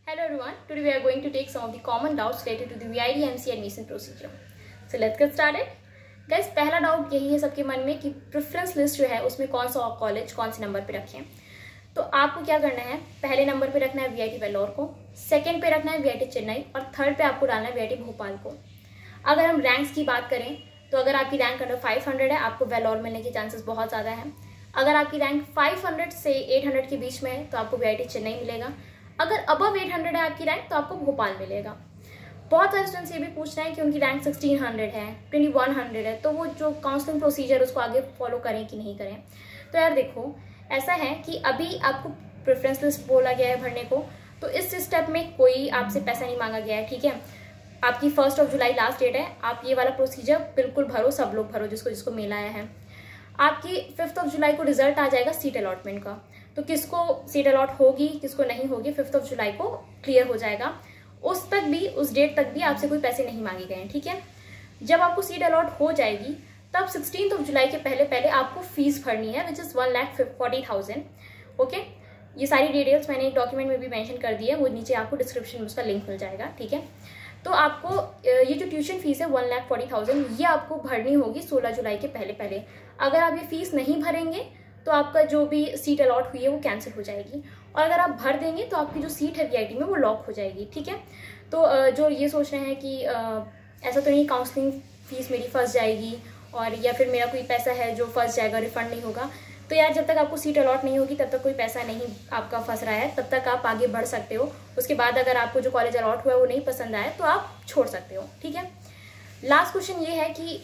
Hello everyone, today we are going to take some of the common doubts related to the VIT MC admission procedure. So let's get started. Guys, पहला doubt यही है सबके मन में कि preference list जो है उसमें कौन सा कॉलेज कौन से नंबर पे रखें। तो आपको क्या करना है, पहले नंबर पे रखना है VIT वेल्लोर को, सेकंड पे रखना है VIT चेन्नई और थर्ड पे आपको डालना है VIT भोपाल को। अगर हम रैंक्स की बात करें तो अगर आपकी रैंक अंडर 500 है आपको वेल्लोर मिलने के चांसेस बहुत ज़्यादा हैं। अगर आपकी रैंक 500 से 800 के बीच में है तो आपको VIT चेन्नई मिलेगा। अगर अबव 800 है आपकी रैंक तो आपको भोपाल मिलेगा। बहुत सारे स्टूडेंट्स ये भी पूछ रहे हैं कि उनकी रैंक 1600 है, 2100 है, तो वो जो काउंसलिंग प्रोसीजर उसको आगे फॉलो करें कि नहीं करें। तो यार देखो, ऐसा है कि अभी आपको प्रेफरेंस लिस्ट बोला गया है भरने को, तो इस स्टेप में कोई आपसे पैसा नहीं मांगा गया है, ठीक है। आपकी 1 जुलाई लास्ट डेट है, आप ये वाला प्रोसीजर बिल्कुल भरो, सब लोग भरो जिसको जिसको मेल आया है। आपकी 5 जुलाई को रिजल्ट आ जाएगा सीट अलॉटमेंट का, तो किसको सीट अलॉट होगी किसको नहीं होगी 5 जुलाई को क्लियर हो जाएगा। उस डेट तक भी आपसे कोई पैसे नहीं मांगे गए हैं, ठीक है। जब आपको सीट अलॉट हो जाएगी तब 16 जुलाई के पहले पहले आपको फीस भरनी है, विच इज 1,40,000। ओके, ये सारी डिटेल्स मैंने एक डॉक्यूमेंट में भी मेंशन कर दी है, वो नीचे आपको डिस्क्रिप्शन में उसका लिंक मिल जाएगा, ठीक है। तो आपको ये जो ट्यूशन फीस है 1,40,000 ये आपको भरनी होगी 16 जुलाई के पहले पहले। अगर आप ये फीस नहीं भरेंगे तो आपका जो भी सीट अलॉट हुई है वो कैंसिल हो जाएगी, और अगर आप भर देंगे तो आपकी जो सीट है VIT में वो लॉक हो जाएगी, ठीक है। तो जो ये सोच रहे हैं कि ऐसा तो नहीं काउंसलिंग फीस मेरी फंस जाएगी और या फिर मेरा कोई पैसा है जो फंस जाएगा, रिफंड नहीं होगा, तो यार जब तक आपको सीट अलॉट नहीं होगी तब तक कोई पैसा नहीं आपका फंस रहा है, तब तक आप आगे बढ़ सकते हो। उसके बाद अगर आपको जो कॉलेज अलॉट हुआ है वो नहीं पसंद आया तो आप छोड़ सकते हो, ठीक है। लास्ट क्वेश्चन ये है कि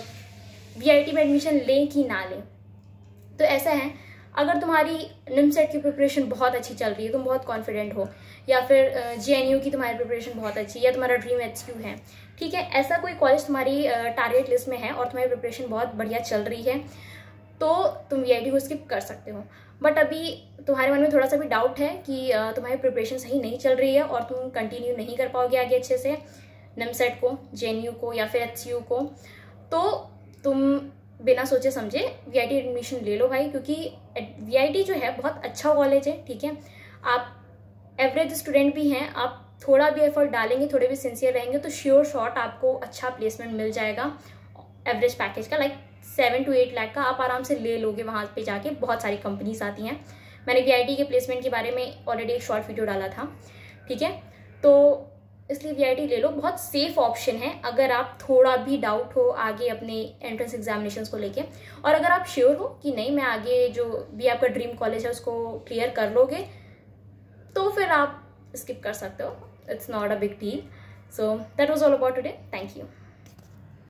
VIT में एडमिशन लें कि ना लें। तो ऐसा है, अगर तुम्हारी निमसेट की प्रिपरेशन बहुत अच्छी चल रही है, तुम बहुत कॉन्फिडेंट हो, या फिर JNU की तुम्हारी प्रिपरेशन बहुत अच्छी है, या तुम्हारा ड्रीम HQ है, ठीक है, ऐसा कोई कॉलेज तुम्हारी टारगेट लिस्ट में है और तुम्हारी प्रिपरेशन बहुत बढ़िया चल रही है, तो तुम VIT को स्किप कर सकते हो। बट अभी तुम्हारे मन में थोड़ा सा भी डाउट है कि तुम्हारी प्रिपरेशन सही नहीं चल रही है और तुम कंटिन्यू नहीं कर पाओगे आगे अच्छे से निमसेट को, JNU को या फिर HCU को, तो तुम बिना सोचे समझे VIT एडमिशन ले लो भाई, क्योंकि VIT जो है बहुत अच्छा कॉलेज है, ठीक है। आप एवरेज स्टूडेंट भी हैं, आप थोड़ा भी एफर्ट डालेंगे, थोड़े भी सिंसियर रहेंगे तो श्योर शॉट आपको अच्छा प्लेसमेंट मिल जाएगा। एवरेज पैकेज का लाइक 7 to 8 लाख का आप आराम से ले लोगे वहाँ पे जाके। बहुत सारी कंपनीज आती हैं, मैंने VIT के प्लेसमेंट के बारे में ऑलरेडी एक शॉर्ट वीडियो डाला था, ठीक है। तो इसलिए VIT ले लो, बहुत सेफ ऑप्शन है अगर आप थोड़ा भी डाउट हो आगे अपने एंट्रेंस एग्जामिनेशंस को लेके। और अगर आप श्योर हो कि नहीं मैं आगे जो भी आपका ड्रीम कॉलेज है उसको क्लियर कर लोगे तो फिर आप स्किप कर सकते हो, it's not a big deal. So that was all about today, thank you.